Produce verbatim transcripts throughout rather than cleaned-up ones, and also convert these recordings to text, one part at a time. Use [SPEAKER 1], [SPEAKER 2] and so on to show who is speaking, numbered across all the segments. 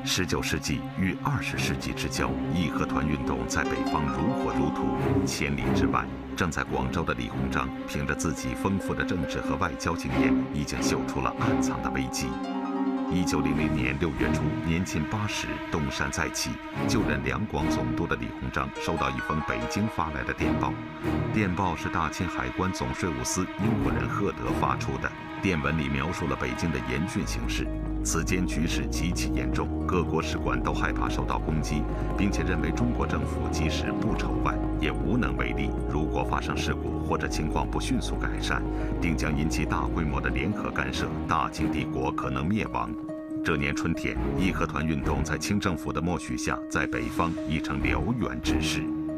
[SPEAKER 1] 十九世纪与二十世纪之交，义和团运动在北方如火如荼。千里之外，正在广州的李鸿章，凭着自己丰富的政治和外交经验，已经嗅出了暗藏的危机。一九零零年六月初，年近八十，东山再起，就任两广总督的李鸿章收到一封北京发来的电报。电报是大清海关总税务司英国人赫德发出的。电文里描述了北京的严峻形势，此间局势极其严重，各国使馆都害怕受到攻击，并且认为中国政府即使不筹办，也无能为力。如果发生事故或者情况不迅速改善，定将引起大规模的联合干涉，大清帝国可能灭亡。这年春天，义和团运动在清政府的默许下，在北方已成燎原之势。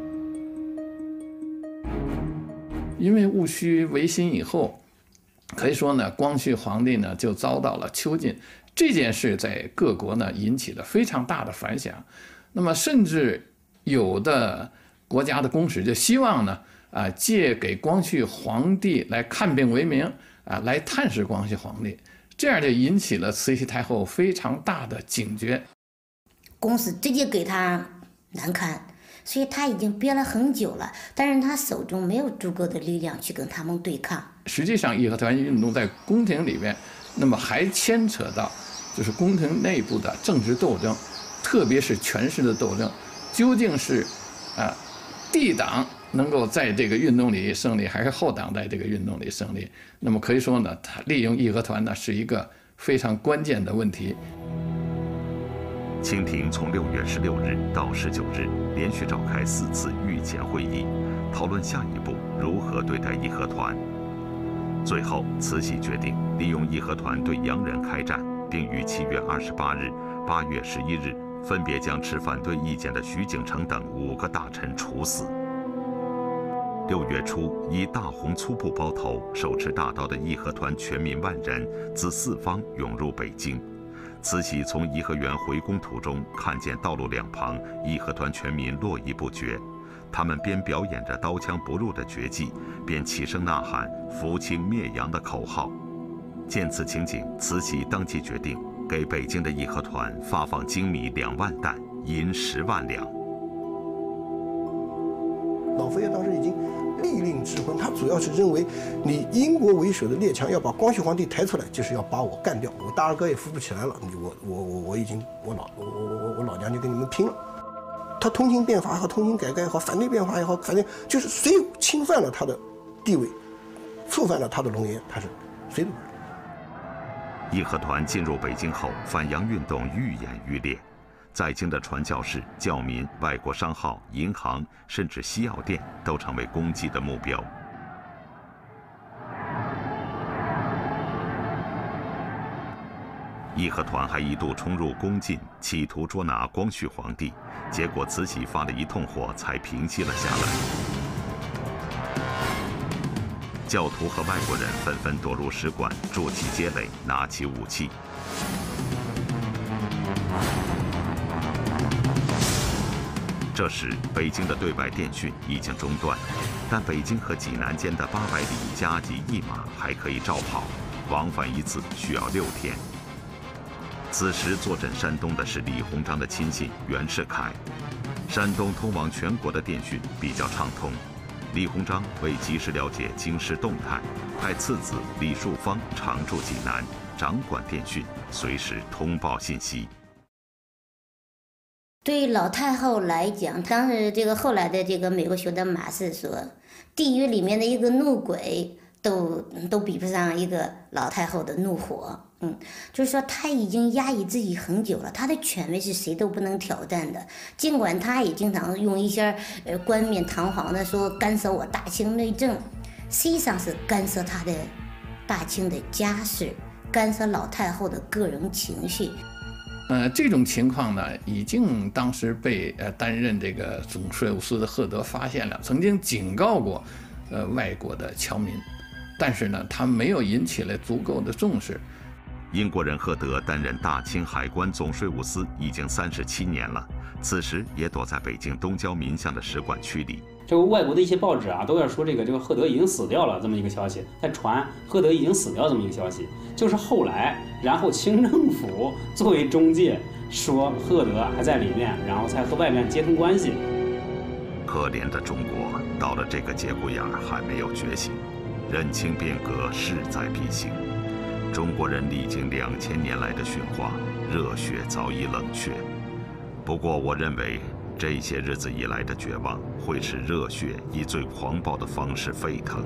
[SPEAKER 2] 因为戊戌维新以后，可以说呢，光绪皇帝呢就遭到了囚禁，这件事在各国呢引起了非常大的反响。那么，甚至有的国家的公使就希望呢，啊，借给光绪皇帝来看病为名，啊，来探视光绪皇帝，这样就引起了慈禧太后非常大的警觉。
[SPEAKER 3] 公使直接给他难堪。所以他已经憋了很久了，但是他手中没有足够的力量去跟他们对抗。
[SPEAKER 2] 实际上，义和团运动在宫廷里边，那么还牵扯到就是宫廷内部的政治斗争，特别是权势的斗争，究竟是啊帝党能够在这个运动里胜利，还是后党在这个运动里胜利？那么可以说呢，他利用义和团呢是一个非常关键的问题。
[SPEAKER 1] 清廷从六月十六日到十九日连续召开四次御前会议，讨论下一步如何对待义和团。最后，慈禧决定利用义和团对洋人开战，并于七月二十八日、八月十一日分别将持反对意见的徐景成等五个大臣处死。六月初，以大红粗布包头、手持大刀的义和团全民万人自四方涌入北京。慈禧从颐和园回宫途中，看见道路两旁义和团全民络绎不绝，他们边表演着刀枪不入的绝技，边齐声呐喊“扶清灭洋”的口号。见此情景，慈禧当即决定给北京的义和团发放精米两万担，银十万两。
[SPEAKER 4] 老佛爷当时已经立令质问，他主要是认为你英国为首的列强要把光绪皇帝抬出来，就是要把我干掉，我大二哥也扶不起来了，你我我我我已经我老我我我我老娘就跟你们拼了。他通行变法也好，通行改革也好，反对变法也好，反正就是谁侵犯了他的地位，触犯了他的龙颜，他是谁都不知道。
[SPEAKER 1] 义和团进入北京后，反洋运动愈演愈烈。在京的传教士、教民、外国商号、银行，甚至西药店都成为攻击的目标。义和团还一度冲入宫禁，企图捉拿光绪皇帝，结果慈禧发了一通火才平息了下来。教徒和外国人纷纷躲入使馆，筑起街垒，拿起武器。这时，北京的对外电讯已经中断，但北京和济南间的八百里加急驿马还可以照跑，往返一次需要六天。此时坐镇山东的是李鸿章的亲信袁世凯，山东通往全国的电讯比较畅通。李鸿章为及时了解京师动态，派次子李树芳常驻济南，掌管电讯，随时通报信息。
[SPEAKER 3] 对老太后来讲，当时这个后来的这个美国学者马氏说，地狱里面的一个怒鬼都都比不上一个老太后的怒火。嗯，就是说她已经压抑自己很久了，她的权威是谁都不能挑战的。尽管她也经常用一些呃冠冕堂皇的说干涉我大清内政，实际上是干涉她的大清的家事，干涉老太后的个人情绪。
[SPEAKER 2] 呃，这种情况呢，已经当时被呃担任这个总税务司的赫德发现了，曾经警告过，呃外国的侨民，但是呢，他没有引起了足够的重视。
[SPEAKER 1] 英国人赫德担任大清海关总税务司已经三十七年了，此时也躲在北京东郊民巷的使馆区里。
[SPEAKER 5] 这个外国的一些报纸啊，都要说这个这个赫德已经死掉了这么一个消息，在传赫德已经死掉这么一个消息。就是后来，然后清政府作为中介， 说赫德还在里面，然后才和外面接通关系。
[SPEAKER 1] 可怜的中国到了这个节骨眼儿还没有觉醒，认清变革势在必行。中国人历经两千年来的驯化，热血早已冷却。不过，我认为这些日子以来的绝望，会使热血以最狂暴的方式沸腾。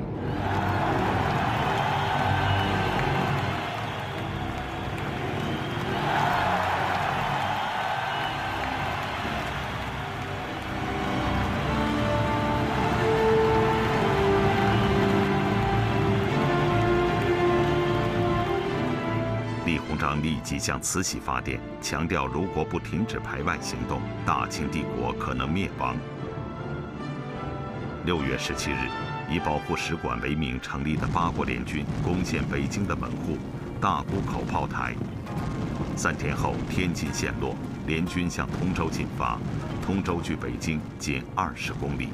[SPEAKER 1] 李鸿章立即向慈禧发电，强调如果不停止排外行动，大清帝国可能灭亡。六月十七日，以保护使馆为名成立的八国联军攻陷北京的门户大沽口炮台。三天后，天津陷落，联军向通州进发，通州距北京仅二十公里。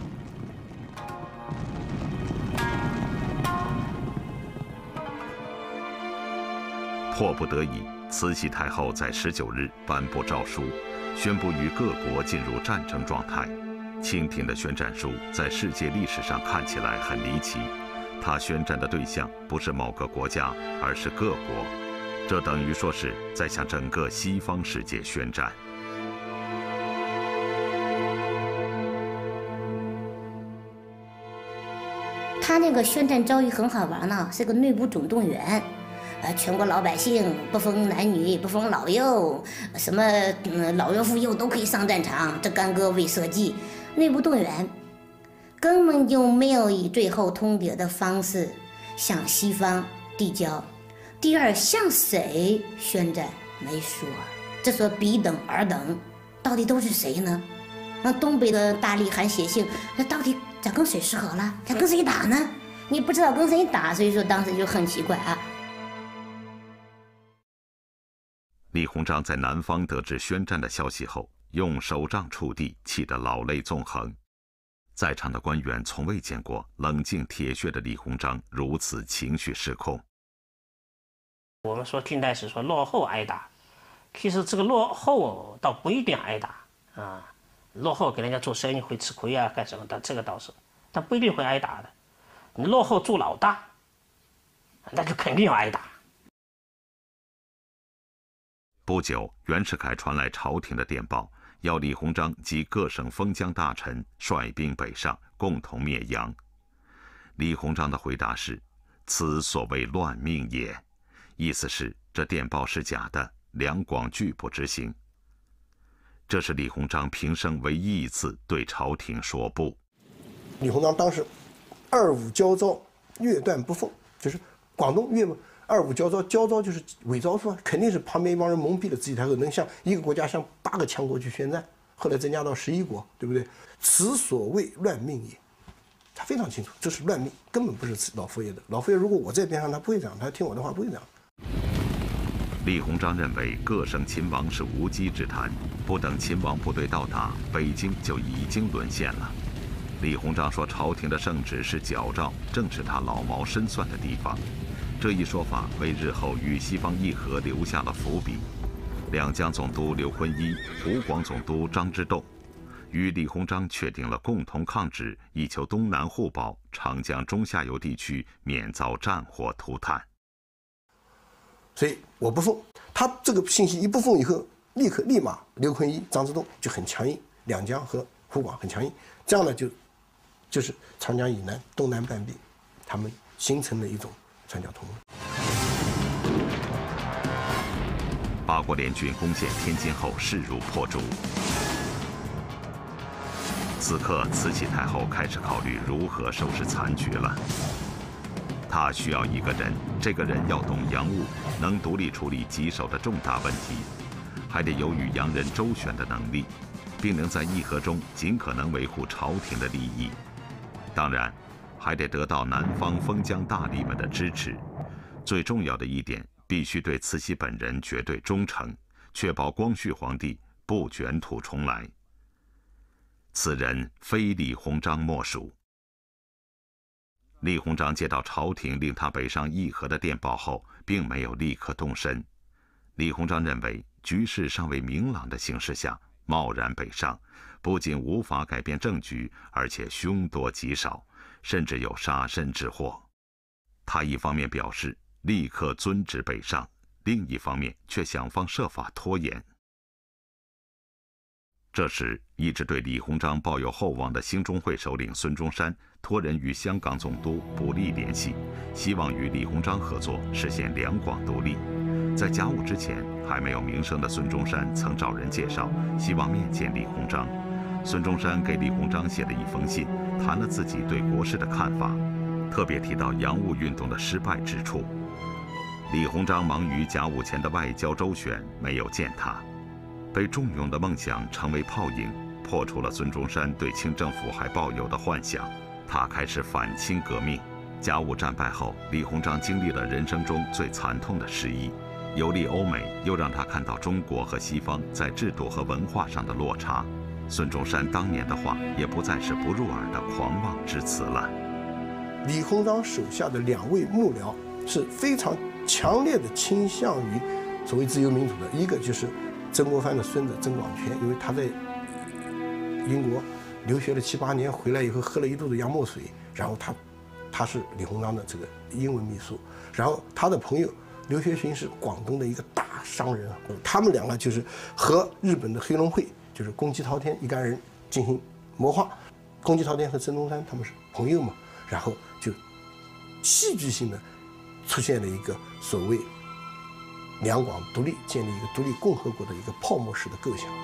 [SPEAKER 1] 迫不得已，慈禧太后在十九日颁布诏书，宣布与各国进入战争状态。清廷的宣战书在世界历史上看起来很离奇，它宣战的对象不是某个国家，而是各国，这等于说是在向整个西方世界宣战。
[SPEAKER 3] 他那个宣战诏谕很好玩呢，是个内部总动员。呃，全国老百姓不分男女，不分老幼，什么嗯老幼妇幼都可以上战场，这干戈未社稷，内部动员，根本就没有以最后通牒的方式向西方递交。第二，向谁宣战没说，这说彼等尔等，到底都是谁呢？那东北的大力还写信，那到底咱跟谁适合了？咱跟谁打呢？你不知道跟谁打，所以说当时就很奇怪啊。
[SPEAKER 1] 李鸿章在南方得知宣战的消息后，用手杖触地，气得老泪纵横。在场的官员从未见过冷静铁血的李鸿章如此情绪失控。
[SPEAKER 6] 我们说近代史说落后挨打，其实这个落后倒不一定挨打啊，落后给人家做生意会吃亏啊，干什么的这个倒是，但不一定会挨打的。你落后做老大，那就肯定要挨打。
[SPEAKER 1] 不久，袁世凯传来朝廷的电报，要李鸿章及各省封疆大臣率兵北上，共同灭洋。李鸿章的回答是：“此所谓乱命也。”意思是这电报是假的，两广拒不执行。这是李鸿章平生唯一一次对朝廷说不。
[SPEAKER 4] 李鸿章当时二五交招，越断不奉，就是广东粤嘛。二五交招，交招就是伪招数啊，肯定是旁边一帮人蒙蔽了自己太后，能向一个国家向八个强国去宣战，后来增加到十一国，对不对？此所谓乱命也，他非常清楚，这是乱命，根本不是老佛爷的。老佛爷如果我在边上，他不会这样，他听我的话不会这样。
[SPEAKER 1] 李鸿章认为各省勤王是无稽之谈，不等勤王部队到达，北京就已经沦陷了。李鸿章说朝廷的圣旨是矫诏，正是他老谋深算的地方。这一说法为日后与西方议和留下了伏笔。两江总督刘坤一、湖广总督张之洞与李鸿章确定了共同抗旨，以求东南互保，长江中下游地区免遭战火涂炭。
[SPEAKER 4] 所以我不奉，他这个信息一不奉以后，立刻立马刘坤一、张之洞就很强硬，两江和湖广很强硬，这样呢就就是长江以南东南半壁，他们形成了一种三角通路。
[SPEAKER 1] 八国联军攻陷天津后势如破竹。此刻，慈禧太后开始考虑如何收拾残局了。她需要一个人，这个人要懂洋务，能独立处理棘手的重大问题，还得有与洋人周旋的能力，并能在议和中尽可能维护朝廷的利益。当然，还得得到南方封疆大吏们的支持。最重要的一点，必须对慈禧本人绝对忠诚，确保光绪皇帝不卷土重来。此人非李鸿章莫属。李鸿章接到朝廷令他北上议和的电报后，并没有立刻动身。 李鸿章认为，局势尚未明朗的形势下，贸然北上，不仅无法改变政局，而且凶多吉少，甚至有杀身之祸。他一方面表示立刻遵旨北上，另一方面却想方设法拖延。这时，一直对李鸿章抱有厚望的兴中会首领孙中山托人与香港总督卜力联系，希望与李鸿章合作实现两广独立。在甲午之前还没有名声的孙中山曾找人介绍，希望面见李鸿章。孙中山给李鸿章写了一封信，谈了自己对国事的看法，特别提到洋务运动的失败之处。李鸿章忙于甲午前的外交周旋，没有见他。被重用的梦想成为泡影，破除了孙中山对清政府还抱有的幻想。他开始反清革命。甲午战败后，李鸿章经历了人生中最惨痛的失意。游历欧美，又让他看到中国和西方在制度和文化上的落差。孙中山当年的话，也不再是不入耳的狂妄之词了。
[SPEAKER 4] 李鸿章手下的两位幕僚是非常强烈的倾向于所谓自由民主的，一个就是曾国藩的孙子曾广权，因为他在英国留学了七八年，回来以后喝了一肚子洋墨水，然后他他是李鸿章的这个英文秘书，然后他的朋友刘学询是广东的一个大商人，他们两个就是和日本的黑龙会，就是宫崎滔天一干人进行谋划。宫崎滔天和孙中山他们是朋友嘛，然后就戏剧性的出现了一个所谓两广独立，建立一个独立共和国的一个泡沫式的构想。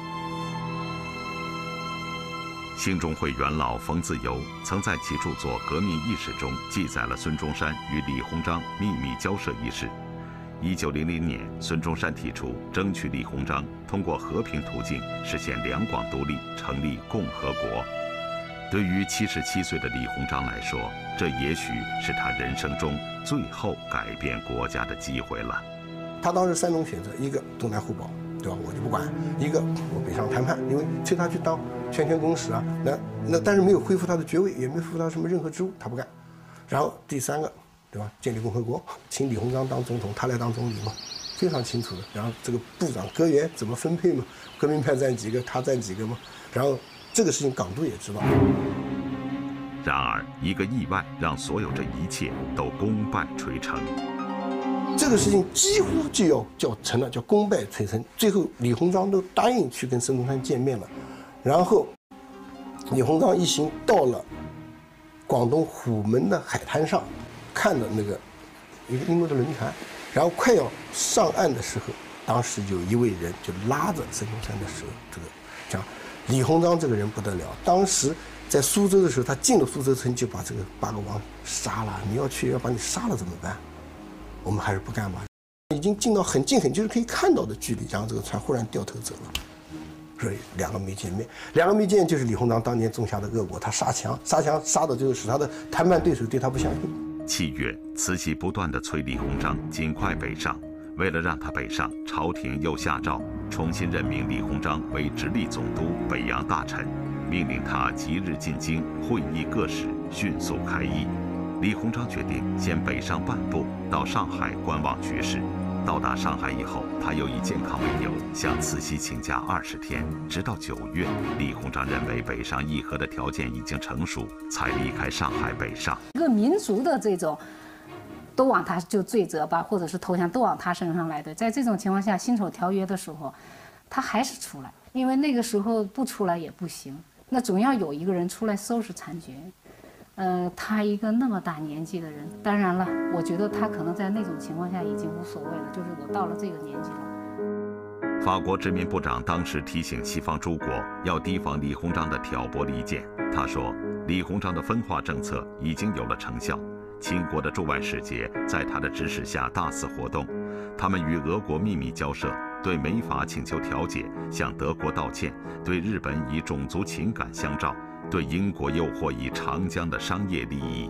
[SPEAKER 1] 兴中会元老冯自由曾在其著作《革命意识》中记载了孙中山与李鸿章秘密交涉一事。一九零零年，孙中山提出争取李鸿章通过和平途径实现两广独立，成立共和国。对于七十七岁的李鸿章来说，这也许是他人生中最后改变国家的机会了。
[SPEAKER 4] 他当时三种选择：一个东南互保，对吧？我就不管；一个我北上谈判，因为催他去当全权公使啊，那那但是没有恢复他的爵位，也没恢复他什么任何职务，他不干。然后第三个，对吧？建立共和国，请李鸿章当总统，他来当总理嘛，非常清楚的。然后这个部长阁员怎么分配嘛？革命派占几个，他占几个嘛？然后这个事情港督也知道。
[SPEAKER 1] 然而，一个意外让所有这一切都功败垂成。
[SPEAKER 4] 这个事情几乎就要叫成了，叫功败垂成。最后，李鸿章都答应去跟孙中山见面了。然后，李鸿章一行到了广东虎门的海滩上，看了那个一个英国的轮船，然后快要上岸的时候，当时有一位人就拉着孙中山的手，这个讲李鸿章这个人不得了。当时在苏州的时候，他进了苏州城就把这个八个王杀了。你要去要把你杀了怎么办？我们还是不干吧。已经进到很近很近，就是可以看到的距离，然后这个船忽然掉头走了。所以两个没见面，两个没见就是李鸿章当年种下的恶果。他杀强，杀强杀的就是使他的谈判对手对他不相信。
[SPEAKER 1] 七月，慈禧不断地催李鸿章尽快北上。为了让他北上，朝廷又下诏重新任命李鸿章为直隶总督、北洋大臣，命令他即日进京会议各使，迅速开议。李鸿章决定先北上半步，到上海观望局势。到达上海以后，他又以健康为由向慈禧请假二十天，直到九月，李鸿章认为北上议和的条件已经成熟，才离开上海北上。
[SPEAKER 7] 一个民族的这种都往他就罪责吧，或者是投降都往他身上来的，在这种情况下，辛丑条约的时候，他还是出来，因为那个时候不出来也不行，那总要有一个人出来收拾残局。呃，他一个那么大年纪的人，当然了，我觉得他可能在那种情况下已经无所谓了，就是我到了这个年纪了。
[SPEAKER 1] 法国殖民部长当时提醒西方诸国要提防李鸿章的挑拨离间。他说，李鸿章的分化政策已经有了成效，清国的驻外使节在他的指使下大肆活动，他们与俄国秘密交涉，对美法请求调解，向德国道歉，对日本以种族情感相照，对英国诱惑以长江的商业利益。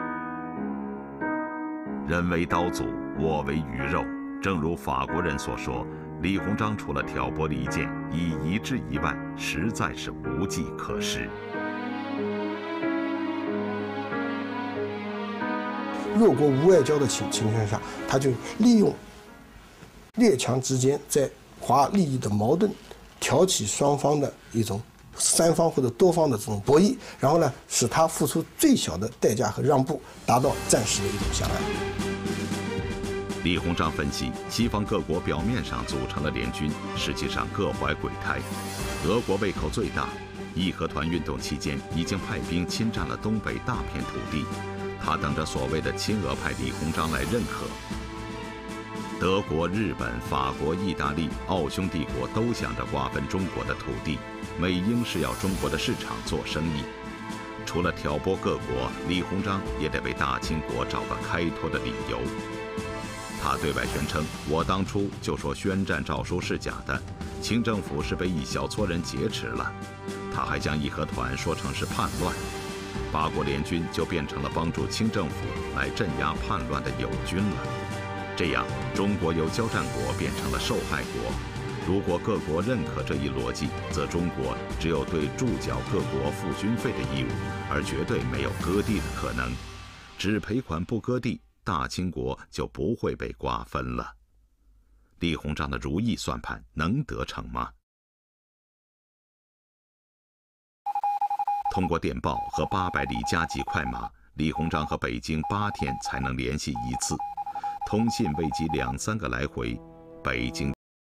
[SPEAKER 1] 人为刀俎，我为鱼肉。正如法国人所说，李鸿章除了挑拨离间，以夷制夷外，实在是无计可施。
[SPEAKER 4] 弱国无外交的情情况下，他就利用列强之间在划利益的矛盾，挑起双方的一种三方或者多方的这种博弈，然后呢，使他付出最小的代价和让步，达到暂时的一种相安。
[SPEAKER 1] 李鸿章分析，西方各国表面上组成了联军，实际上各怀鬼胎。俄国胃口最大，义和团运动期间已经派兵侵占了东北大片土地，他等着所谓的亲俄派李鸿章来认可。德国、日本、法国、意大利、奥匈帝国都想着瓜分中国的土地，美英是要中国的市场做生意。除了挑拨各国，李鸿章也得为大清国找个开脱的理由。他对外宣称：“我当初就说宣战诏书是假的，清政府是被一小撮人劫持了。”他还将义和团说成是叛乱，八国联军就变成了帮助清政府来镇压叛乱的友军了。这样，中国由交战国变成了受害国。如果各国认可这一逻辑，则中国只有对驻缴各国付军费的义务，而绝对没有割地的可能。只赔款不割地，大清国就不会被瓜分了。李鸿章的如意算盘能得逞吗？通过电报和八百里加急快马，李鸿章和北京八天才能联系一次，通信未及两三个来回，北京。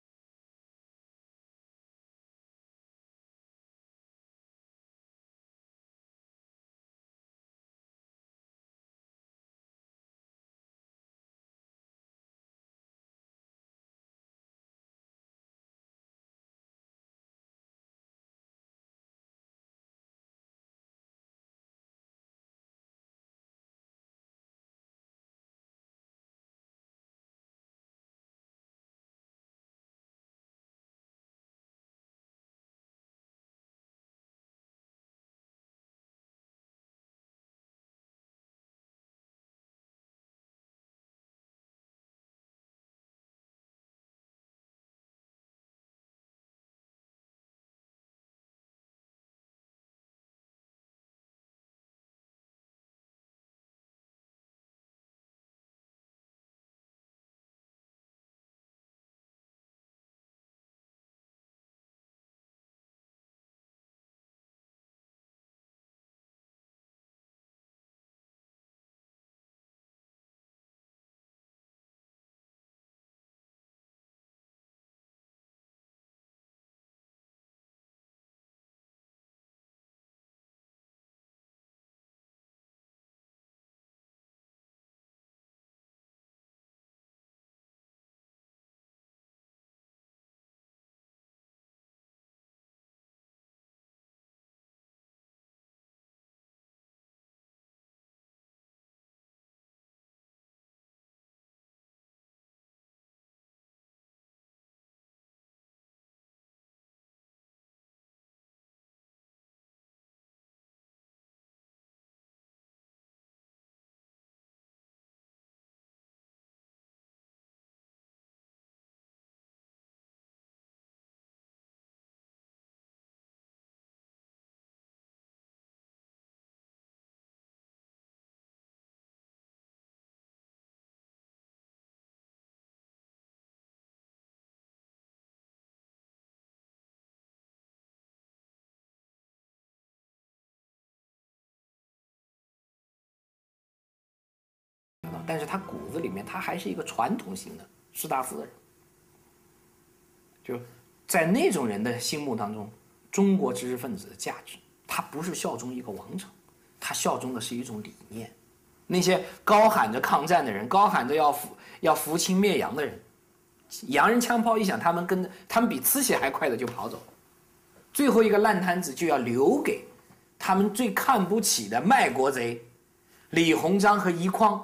[SPEAKER 8] 但是他骨子里面他还是一个传统型的士大夫的人，就在那种人的心目当中，中国知识分子的价值，他不是效忠一个王朝，他效忠的是一种理念。那些高喊着抗战的人，高喊着要扶要扶清灭洋的人，洋人枪炮一响，他们跟他们比呲血还快的就跑走，最后一个烂摊子就要留给他们最看不起的卖国贼李鸿章和倪匡。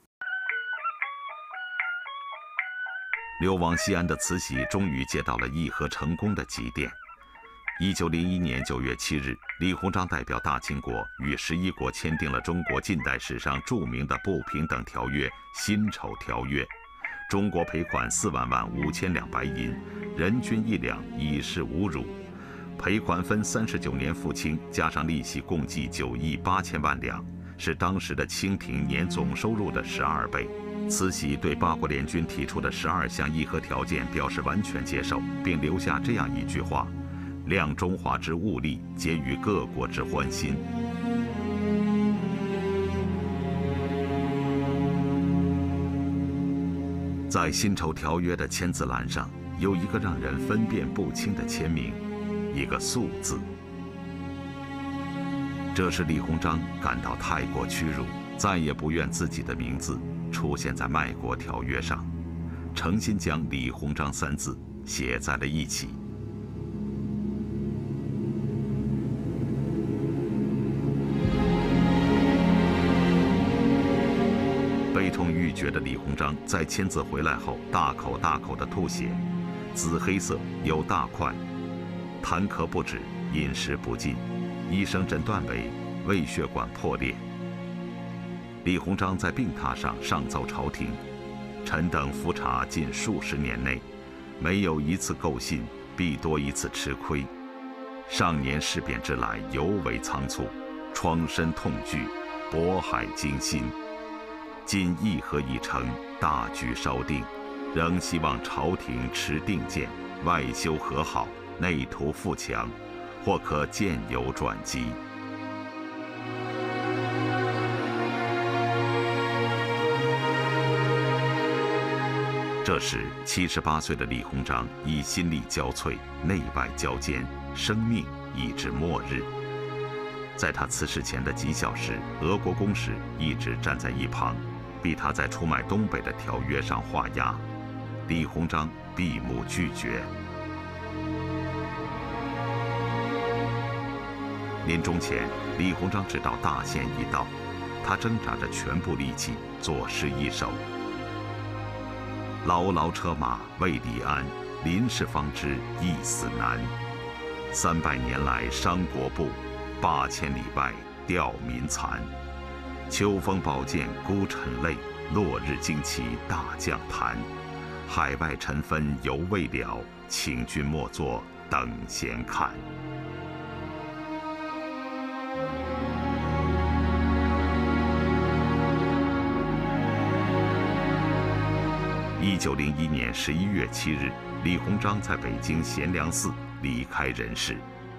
[SPEAKER 1] 流亡西安的慈禧终于接到了议和成功的急电。一九零一年九月七日，李鸿章代表大清国与十一国签订了中国近代史上著名的不平等条约《辛丑条约》，中国赔款四万万五千两白银，人均一两，以示侮辱。赔款分三十九年付清，加上利息，共计九亿八千万两，是当时的清廷年总收入的十二倍。 慈禧对八国联军提出的十二项议和条件表示完全接受，并留下这样一句话：“量中华之物力，皆于各国之欢心。”在辛丑条约的签字栏上，有一个让人分辨不清的签名，一个“肃”字。这是李鸿章感到太过屈辱，再也不愿自己的名字出现在卖国条约上，诚心将李鸿章三字写在了一起。悲痛欲绝的李鸿章在签字回来后，大口大口地吐血，紫黑色，有大块，痰咳不止，饮食不进，医生诊断为胃血管破裂。李鸿章在病榻上上奏朝廷：“臣等服茶近数十年内，没有一次构信，必多一次吃亏。上年事变之来，尤为仓促，疮身痛惧，渤海惊心。今议和已成，大局稍定，仍希望朝廷持定见，外修和好，内图富强，或可渐有转机。”这时，七十八岁的李鸿章已心力交瘁，内外交煎，生命已至末日。在他辞世前的几小时，俄国公使一直站在一旁，逼他在出卖东北的条约上画押。李鸿章闭目拒绝。临终前，李鸿章知道大限已到，他挣扎着全部力气作诗一首：“牢牢车马未离鞍，临事方知一死难。三百年来伤国步，八千里外吊民残。秋风宝剑孤臣泪，落日旌旗大将坛。海外尘纷犹未了，请君莫作等闲看。”一九零一年十一月七日，李鸿章在北京贤良寺离开人世。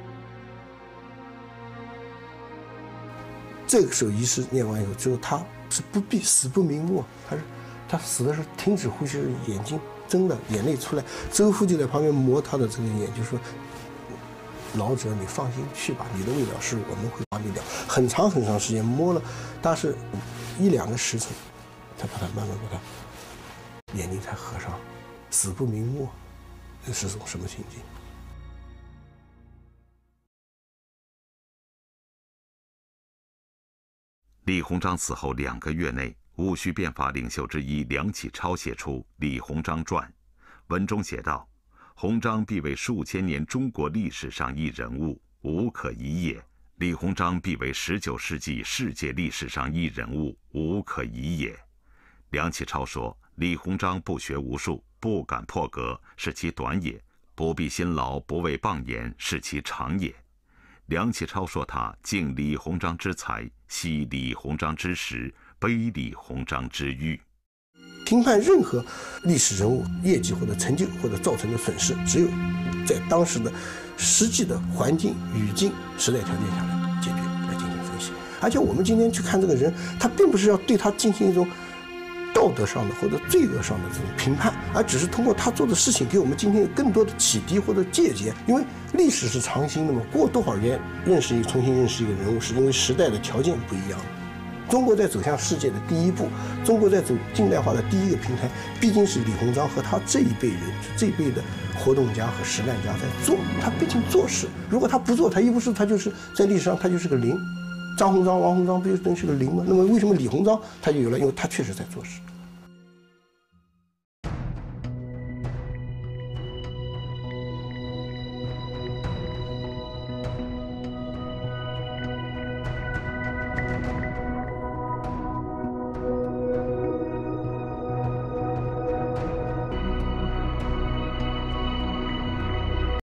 [SPEAKER 4] 这个时候仪式念完以后，之后他是不必死不瞑目，他是他死的时候停止呼吸，眼睛睁的，眼泪出来。周父就在旁边磨他的这个眼，就说：“老者，你放心去吧，你的未了事我们会帮你了。”很长很长时间摸了，但是一两个时辰，才把他慢慢把他眼睛才合上，死不瞑目，这是种什么心境？
[SPEAKER 1] 李鸿章死后两个月内，戊戌变法领袖之一梁启超写出《李鸿章传》，文中写道：“鸿章必为数千年中国历史上一人物，无可疑也。李鸿章必为十九世纪世界历史上一人物，无可疑也。”梁启超说：“李鸿章不学无术，不敢破格，是其短也；不必辛劳，不畏谤言，是其长也。”梁启超说他敬李鸿章之才，惜李鸿章之时，悲李鸿章之欲。
[SPEAKER 4] 评判任何历史人物业绩或者成就或者造成的损失，只有在当时的实际的环境、语境、时代条件下来解决，来进行分析。而且我们今天去看这个人，他并不是要对他进行一种道德上的或者罪恶上的这种评判，而只是通过他做的事情给我们今天有更多的启迪或者借鉴。因为历史是长新的嘛，过多少年认识一个重新认识一个人物，是因为时代的条件不一样。中国在走向世界的第一步，中国在走近代化的第一个平台，毕竟是李鸿章和他这一辈人，这一辈的活动家和实干家在做。他毕竟做事，如果他不做，他一不是他就是在历史上他就是个零。张鸿章、王鸿章不就等于是个零吗？那么为什么李鸿章他就有了？因为他确实在做事。